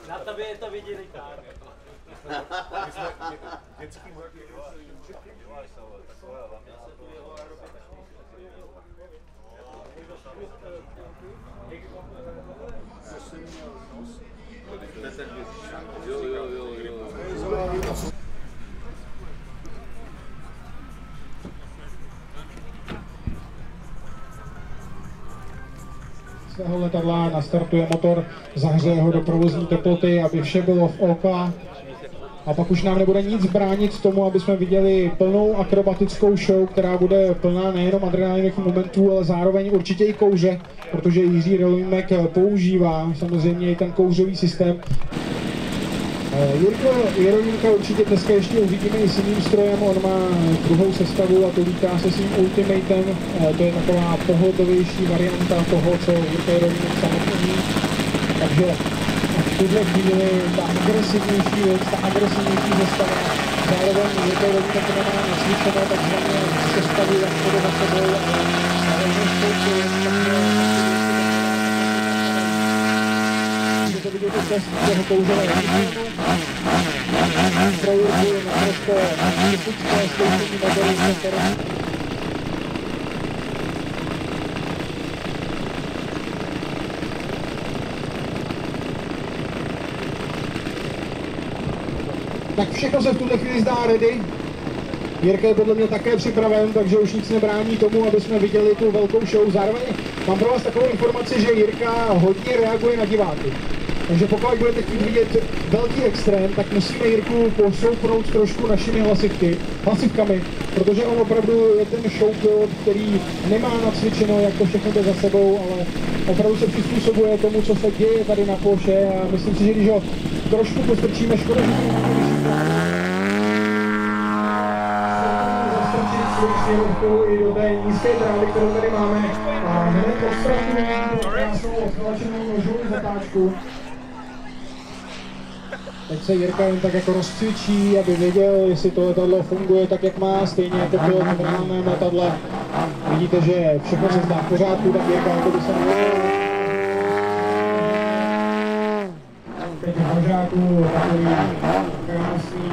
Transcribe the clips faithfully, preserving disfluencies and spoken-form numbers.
Na tobě je to vidět tak. Dětský mraky. Jo, jo, jo, jo. Svého letadla nastartuje motor, zahřeje ho do provozní teploty, aby vše bylo v OK. A pak už nám nebude nic bránit tomu, aby jsme viděli plnou akrobatickou show, která bude plná nejenom adrenalinových momentů, ale zároveň určitě i kouře, protože Jiří Relojmek používá samozřejmě i ten kouřový systém. Jirko Jeronýmka určitě dneska ještě uvidíme i s jiným strojem, on má druhou sestavu a to vítá se svým Ultimatem, to je taková pohotovější varianta toho, co Jirko Jeronýmek samotný. Takže v tuhle chvíli ta agresivnější věc, ta agresivnější sestava, zároveň Jirko Jeronýmek nemá nacvičené takzvané sestavy, jak to za sebou, ale rovněž spoustu, to vidět i test toho kouřového systému. Pro Jirku je naprosto typické zkoušení motoru z motoru. Tak všechno se v tuhle chvíli zdá ready. Jirka je podle mě také připraven, takže už nic nebrání tomu, aby jsme viděli tu velkou show. Zároveň mám pro vás takovou informaci, že Jirka hodně reaguje na diváky. Takže pokud budete chtít vidět velký extrém, tak musíme Jirku posoupnout trošku našimi hlasivky, hlasivkami, protože on opravdu je ten showpilot, který nemá nacvičeno, jak to všechno jde za sebou, ale opravdu se přizpůsobuje tomu, co se děje tady na ploše a myslím si, že když ho trošku postrčíme, škoda, že to i do té nízké trávy, kterou tady máme, a hned odstraníme tu krásnou odchalačenou nožovou zatáčku. Teď se Jirka jen tak jako rozcvičí, aby věděl, jestli to letadlo funguje tak, jak má, stejně jako pilot v reálném letadle. Vidíte, že všechno se zdá v pořádku, tak Jirka jako by se nevěděl. Teď v pořádku takový krásný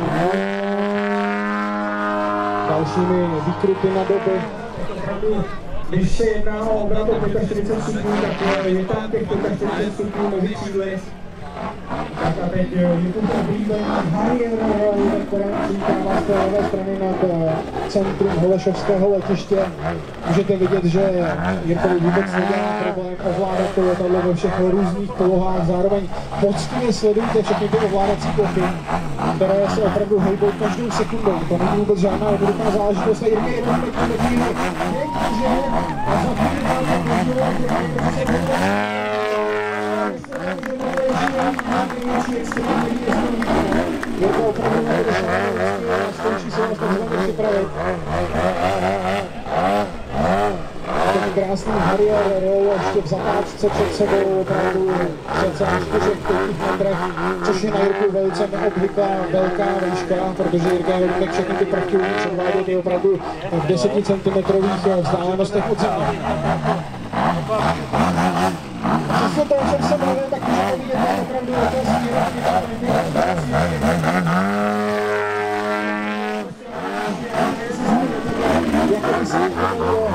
dalšími výkryty na doby. Když se jedná o obrat o čtyřicet pět stupňů, tak je tam těch čtyřicet pět stupňů mezi křídly. Tak a teď je tu oblíbený Harrier, která přítává z té levé strany nad centrum Holešovského letiště. Můžete vidět, že Jirkovi vůbec nedělá problém ovládat to letadlo ve všech různých polohách. Zároveň poctivě sledujte všechny ty ovládací plochy, které se opravdu hejbou každou sekundou. To není vůbec žádná jednoduchá záležitost a Jirka je jenom teď na chvíli. Takže a za chvíli Jirka opravdu skončí se nás takzvaně připravit. Ten krásný Harrier roll ještě v zatáčce před sebou, opravdu cca čtyři metrech, což je na Jirku velice neobvyklá velká výška, protože Jirka Jeronýmek všechny ty prvky umí předvádět i opravdu v deseticentimetrových vzdálenostech od země. Přesně to, o čem jsem mluvil, tak můžete vidět tam opravdu letazí. Jako by se to bylo.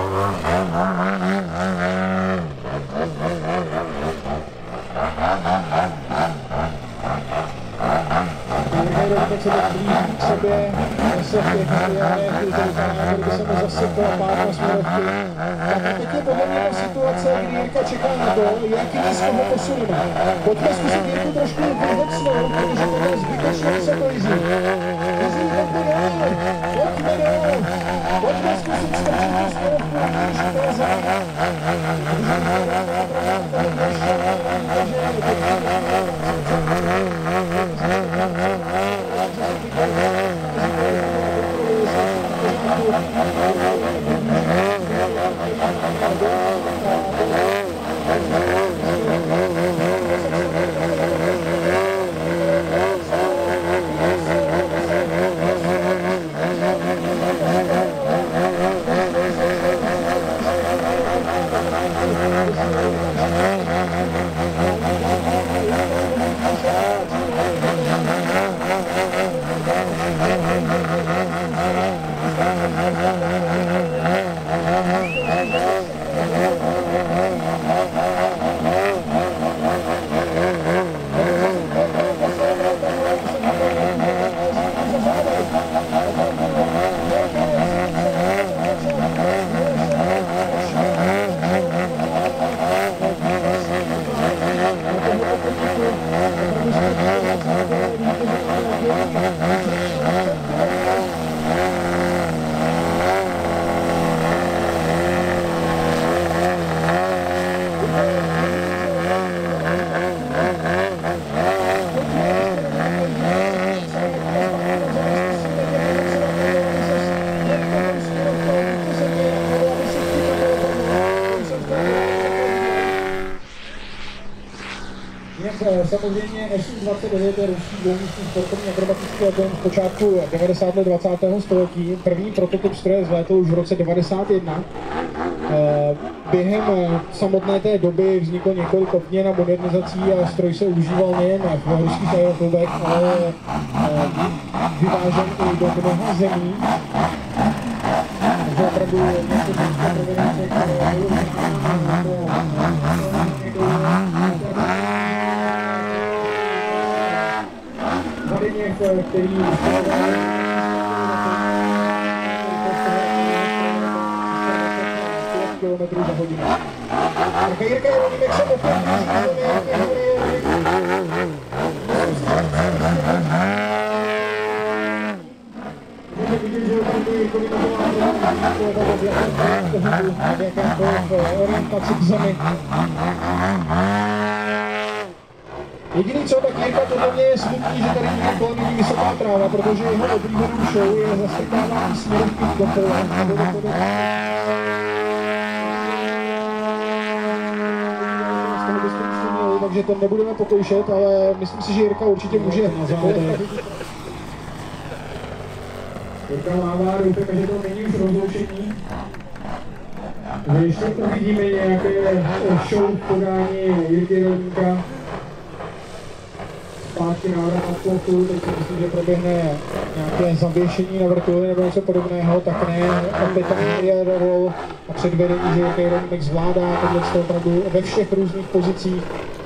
Teď se tak blíží k sobě, se v těch hariérech, kdy to vypadá, kdyby se mu zasypala pár na směrovky. Tak a teď je podle mě ta situace, kdy Jirka čeká na to, jak nízko ho posuneme. Pojďme zkusit Jirku trošku vyvecnout, protože to je zbytečně vysoké Jiří. Jiří, pojďme dál, pojďme dál. Pojďme zkusit strčit tu směrovku, když to je za. samozřejmě S U dvacet devět je ruský dvoumístný sportovní akrobatický letoun z počátku devadesátých let dvacátého století. První prototyp stroje zlétl už v roce devadesát jedna. Během samotné té doby vzniklo několik obměn a modernizací a stroj se užíval nejen v ruských aeroklubech, ale vyvážen i do mnoha zemí. Takže opravdu nějaké ruské provedence, které byly Vadeněch, který kilometrů za hodinu. Tak Jirka Jeronýmek se opět může vidět, že opravdu Jirkovi v jakémkoliv orientaci k zemi. Jediný co, tak Jirka podle mě je smutný, že tady nikdy kolem není vysoká tráva, protože jeho oblíbenou show je zastrkávání směrovky do pole. Takže to nebudeme pokoušet, ale myslím si, že Jirka určitě může na závěr. Jirka mává ruce, takže to není už rozloučení. Takže ještě uvidíme nějaké show v podání Jirky Jeronýmka. Zpátky návrat na plochu, teď si myslím, že proběhne nějaké zavěšení na vrtuli nebo něco podobného, tak ne, ambitantní roll a předvedení, že Jirka Jeronýmek zvládá tohle opravdu ve všech různých pozicích.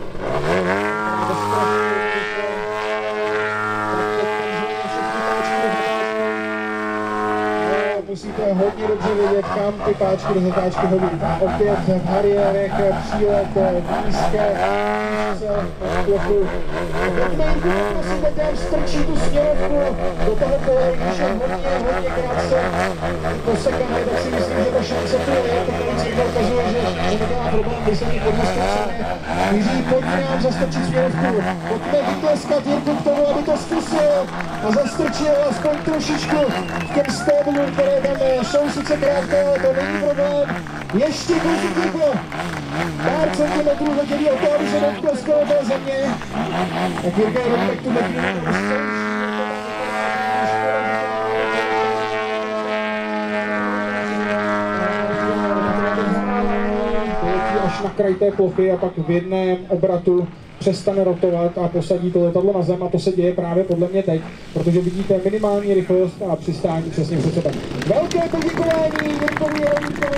Musíte hodně dobře vědět, kam ty páčky do zatáčky hodit. A opět v hariérech přílet nízké na plochu. Pojďme jim prosím, tam strčí tu směrovku do toho pole, když je hodně, hodně krátce posekané, tak si myslím, že ta šance tu je. Teď Jirka ukazuje, že nedělá problém, když se mi podmyskáme. Jiří, pojďme nám zastrčit směrovku. Pojďme vytleskat Jirku k tomu, aby to zkusil a zastrčil aspoň trošičku v těm stéblu, které tam jsou sice krátké, ale to není problém. Ještě kousek Jirko. Pár centimetrů letěli o to, aby se dotkl té země. Tak Jirka Jeronýmek tu nevíde. Až na kraj té plochy a pak v jednom obratu přestane rotovat a posadí to letadlo na zem a to se děje právě podle mě teď, protože vidíte minimální rychlost a přistání přesně před sebe. Velké poděkování Jirkovi Jeronýmkovi.